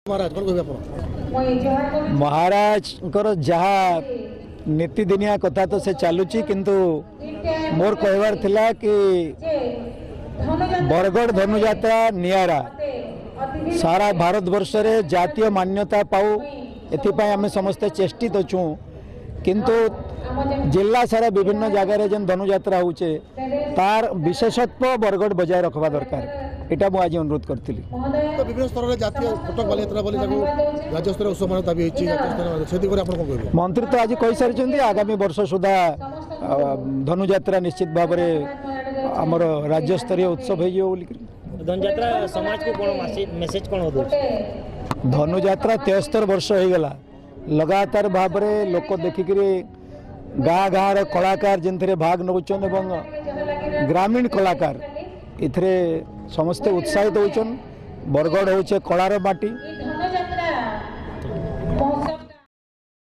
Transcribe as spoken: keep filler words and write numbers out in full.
महाराज कौन कहबे महाराज जहा नीतिदिनिया कथा तो से चलुची किंतु मोर कहवार थिला कि बरगढ़ धनुजात्रा नियारा सारा भारत वर्ष रे जातीय मान्यता पाऊ एथिपाई आमे समस्ते चेष्टित अछू किंतु जिला सारा विभिन्न जगार जेन धनुजात्रा होचे तार विशेषत्व बरगढ़ बजाय रखवा दरकार एटा मु आज अनुरोध करथिली। तो विभिन्न स्तर रे जातीय कटक बालियात्रा बोली जाको राज्य स्तर उस्मान दाबी होची जातीय स्तर सेति करे आपण कोन कहबे मंत्री तो आज कहि सारि छथि आगामी वर्ष सुधा धनुजात्रा निश्चित भाव में आमर राज्य स्तरीय उत्सव हो बोली धनुजात्रा समाज को कोन मेसेज कोन दो धनुजात्रा तेहत्तर वर्ष हो गला लगातार भाव में लोक देखिक गाँ गाँव कलाकार जिन भाग नौचन एवं ग्रामीण कलाकार इथरे समस्ते उत्साहित होचन। बरगढ़ होचे कलार माटी